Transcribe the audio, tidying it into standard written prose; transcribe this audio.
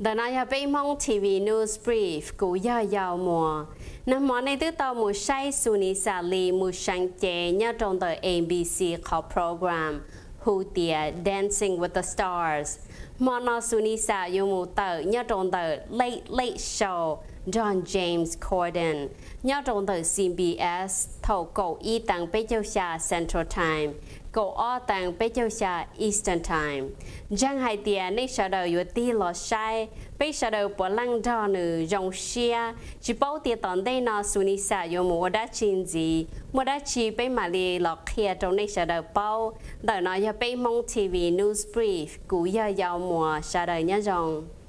Đợt này là bên mong TV News Brief của giàu mùa. Năm món này từ tàu một say Suni Sali một sáng chế nhớ trong tờ ABC có program Who Dear Dancing with the Stars. Món nó Suni Sa dùng một tờ nhớ trong tờ Late Show John James Corden nhớ trong tờ CBS thầu cầu y tăng bê châu xa Central Time cầu o tăng bê châu xa Eastern Time. Giang hai tiền này sau đầu yếu tí lọ sai bê sau đầu bỏ lăng đo nữ dòng xia chỉ bảo tiền tòn đây nó Suni Sa yếu một đã chín gì một đã chỉ bê mà lì lọ kia trong này sau đầu bao đợi nó yếu bê mong TV News Brief của giàu mùa sau đầu nhá dòng.